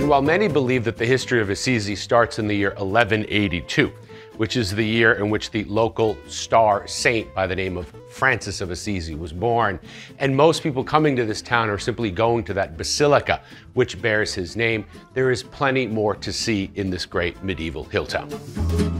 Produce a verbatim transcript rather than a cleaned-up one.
And while many believe that the history of Assisi starts in the year eleven eighty-two, which is the year in which the local star saint by the name of Francis of Assisi was born, and most people coming to this town are simply going to that basilica which bears his name, there is plenty more to see in this great medieval hill town.